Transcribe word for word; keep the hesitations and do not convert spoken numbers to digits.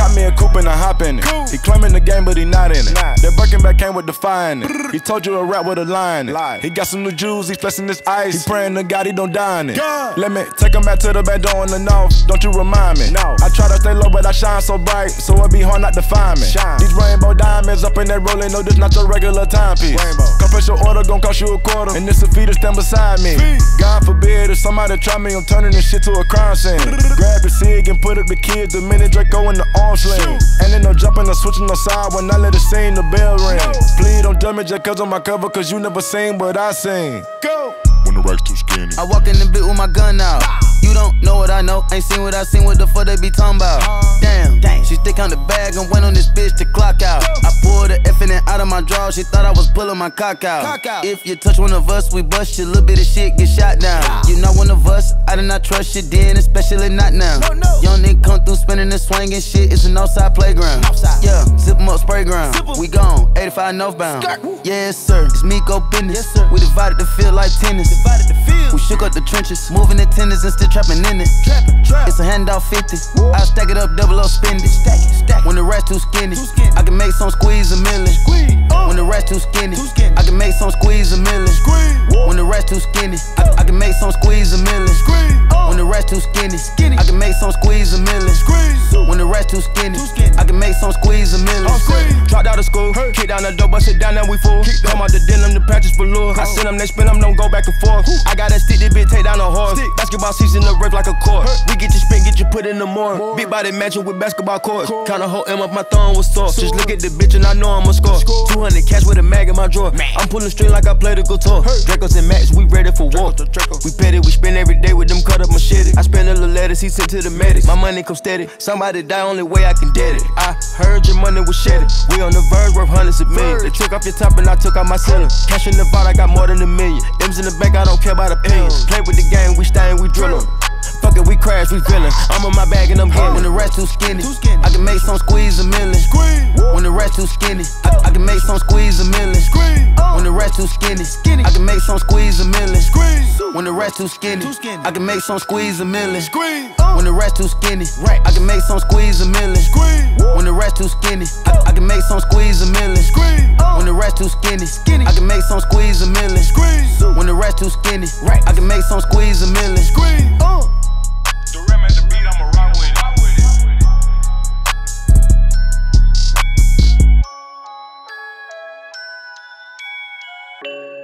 Caught me a coupe and I hop in it. He claiming the game, but he not in it. That Birkin bag came with defying it. He told you a rap with a line in it. He got some new jewels, he flexing this ice. He praying to God he don't die in it. Let me take him back to the back door in the north. Don't you remind me? No. I try to stay low, but I shine so bright, so it be hard not to find me. Shine. These rainbow diamonds up in that rolling, no, this not your regular timepiece. Come press your order, gon' cost you a quarter, and this a fee to stand beside me. Fee. God forbid if somebody try me, I'm turning this shit to a crime scene. Grab the cig and put up the kids, the minute Draco in the arm sling. And then no jumping or switching no side when I let it sing, the bell ring. No. Please don't judge me just cause on my cover, cause you never seen what I seen. Go! When the rack's too skinny, I walk in the bit with my gun out. You don't know what I know, ain't seen what I seen, what the fuck they be talking about? Damn, Damn. She stick on the bag and went on this bitch to clock out. I pulled the F and out of my drawer, she thought I was pulling my cock out. cock out. If you touch one of us, we bust you, little bit of shit get shot down. You not one of us, I did not trust you then, especially not now. No, no. Young nigga come through spinning and swinging shit, it's an outside playground. Outside. Yeah, zip 'em up, spray ground. We gone, eighty-five northbound. Skirt. Yes sir, it's me go business. Yes, sir. We divided the field like tennis. Divided the field. We shook up the trenches, moving the tenders and still trapping in it. Trappin', trap. It's a handout fifty. Woo. I stack it up, double up, spend it. Stack it, stack it. When the rest too skinny, too skinny, I can make some squeeze a million. Squeeze. Uh. When the rest too skinny, too skinny, I can make some squeeze a million. Squeeze. When the rest too skinny, I, I can make some squeeze a million. Squeeze. Uh. When the rest too skinny, skinny, I can make some squeeze a million. Squeeze. When the rest too skinny, too skinny, I can make some squeeze a million. Dropped out of school, hey. Kicked down the door, bust it down, now we full. Come out the denim, the patches for lure. I send them, they spin them, don't go back and forth. Ooh. I gotta stick this bitch, take down a horse. Stick. Basketball season, the rip like a court. Hey. We get you spin, get you put in the morning. More. Big body matching with basketball courts. Court. Kinda hold him up, my thumb was sore. So. Just look at the bitch and I know I'ma score. score. two hundred cash with a mag in my drawer. Man. I'm pulling string like I play the guitar. Hey. Dracos and Max, we ready for war. We petty, we spend every day with them cut up machete. I spend a little letters, he sent to the medics. My money come steady, somebody die, only way I can get it. I heard your money was shedded. We on the verge, worth hundreds of millions. They took off your top and I took out my ceiling. Cash in the vault, I got more than a million. M's in the bank, I don't care about opinions. Play with the game, we stay and we drillin'. Fuck it, we crash, we feelin'. I'm on my bag and I'm getting. When the rest too skinny, too skinny, I can make some squeeze a million. Squeeze. When the rest too skinny, I, I can make some squeeze a million. Squeeze. When the rest too skinny, skinny, I can make some squeeze a million. Squeeze. When the rest too skinny, too skinny, I can make some squeeze a million. Squeeze. When the rest too skinny, right, I can make some squeeze a million. Squeeze. When the rest too skinny, I, I can make some squeeze a million. Squeeze. When the rest too skinny, skinny, I can make some squeeze a million. Squeeze. When the rest too skinny, right, I can make some squeeze a million. Squeeze. Uh. the rim at the beat, I'ma rock with it. Rock with it.